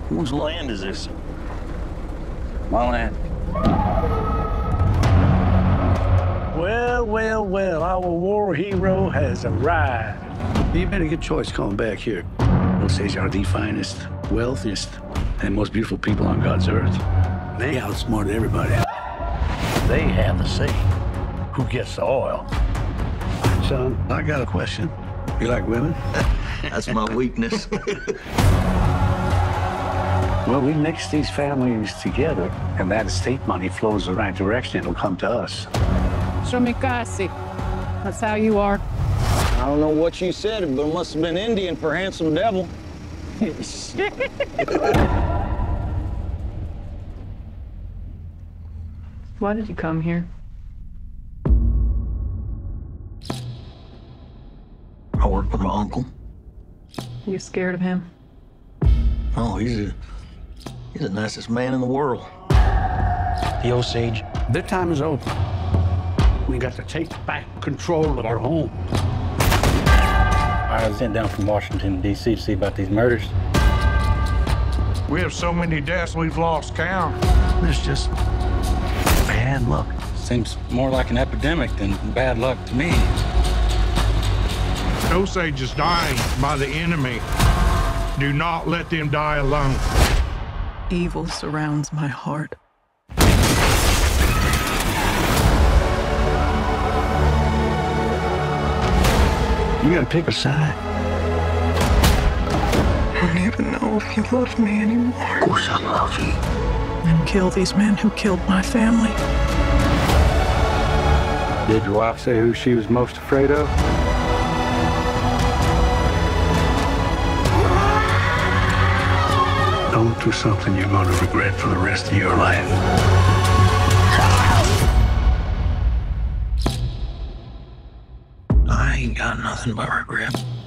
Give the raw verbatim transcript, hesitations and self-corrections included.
Whose land is this? My land. Well, well, well, our war hero has arrived. You made a good choice coming back here. Osage are the finest, wealthiest, and most beautiful people on God's earth. They outsmarted everybody. They have the say. Who gets the oil? Son, I got a question. You like women? That's my weakness. Well, we mix these families together, and that estate money flows the right direction. It'll come to us. Shomikasi. That's how you are. I don't know what you said, but it must have been Indian for handsome devil. Why did you come here? I work with my uncle. You scared of him? Oh, he's a, he's the nicest man in the world. The Osage. Their time is over. We got to take back control of our home. I was sent down from Washington, D C to see about these murders. We have so many deaths, we've lost count. It's just bad luck. Seems more like an epidemic than bad luck to me. Osage is dying by the enemy. Do not let them die alone. Evil surrounds my heart. You gotta pick a side. I don't even know if you love me anymore. Of course I love you. And kill these men who killed my family. Did your wife say who she was most afraid of? Don't do something you're gonna regret for the rest of your life. I ain't got nothing but regret.